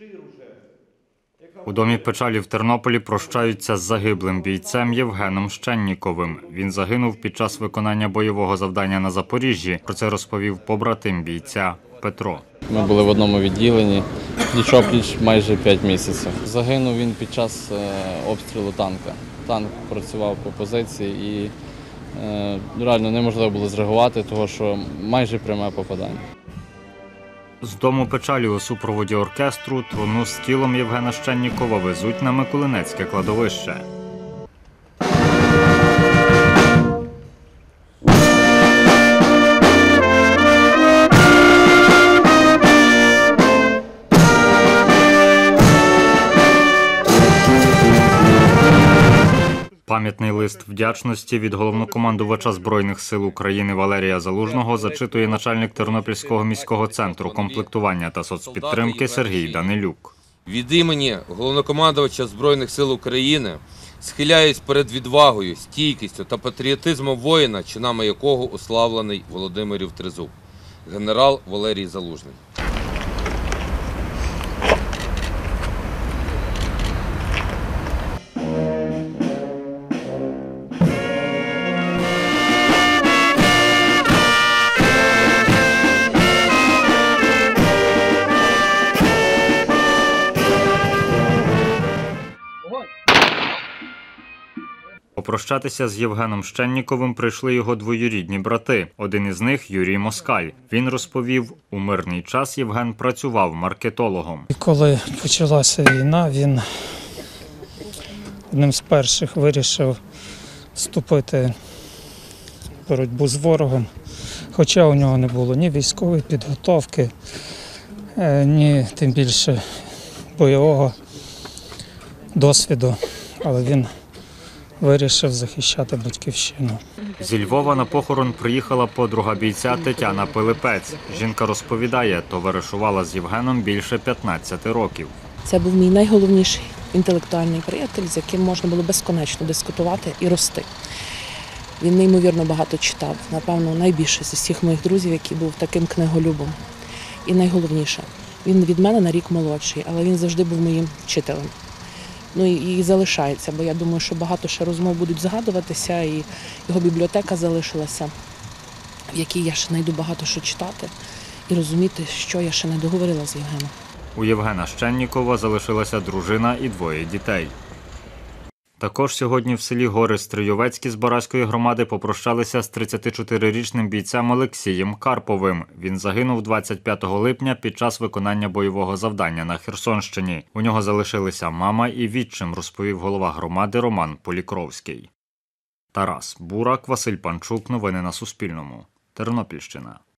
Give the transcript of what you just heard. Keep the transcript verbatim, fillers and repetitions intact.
У домі печалі в Тернополі прощаються з загиблим бійцем Євгеном Щенніковим. Він загинув під час виконання бойового завдання на Запоріжжі. Про це розповів побратим бійця Петро. Ми були в одному відділенні, пліч-опліч майже п'ять місяців. Загинув він під час обстрілу танка. Танк працював по позиції і е, реально неможливо було зреагувати, тому що майже пряме попадання. З дому печалі у супроводі оркестру труну з тілом Євгена Щеннікова везуть на Миколинецьке кладовище. Пам'ятний лист вдячності від головнокомандувача Збройних сил України Валерія Залужного зачитує начальник Тернопільського міського центру комплектування та соцпідтримки Сергій Данилюк. Від імені головнокомандувача Збройних сил України схиляюсь перед відвагою, стійкістю та патріотизмом воїна, чинами якого уславлений Володимирів Тризуб, генерал Валерій Залужний. Попрощатися з Євгеном Щенніковим прийшли його двоюрідні брати. Один із них – Юрій Москаль. Він розповів, у мирний час Євген працював маркетологом. Коли почалася війна, він одним з перших вирішив вступити в боротьбу з ворогом. Хоча у нього не було ні військової підготовки, ні тим більше бойового досвіду, але він вирішив захищати батьківщину. Зі Львова на похорон приїхала подруга бійця Тетяна Пилипець. Жінка розповідає, товаришувала з Євгеном більше п'ятнадцяти років. Це був мій найголовніший інтелектуальний приятель, з яким можна було безконечно дискутувати і рости. Він неймовірно багато читав, напевно, найбільше з усіх моїх друзів, який був таким книголюбом. І найголовніше, він від мене на рік молодший, але він завжди був моїм вчителем. Ну і, і залишається, бо я думаю, що багато ще розмов будуть згадуватися, і його бібліотека залишилася, в якій я ще знайду багато що читати і розуміти, що я ще не договорила з Євгеном. У Євгена Щеннікова залишилася дружина і двоє дітей. Також сьогодні в селі Гори Стрийовецькі з Бараської громади попрощалися з тридцятичотирирічним бійцем Олексієм Карповим. Він загинув двадцять п'ятого липня під час виконання бойового завдання на Херсонщині. У нього залишилися мама і відчим, розповів голова громади Роман Полікровський. Тарас Бурак, Василь Панчук. Новини на Суспільному. Тернопільщина.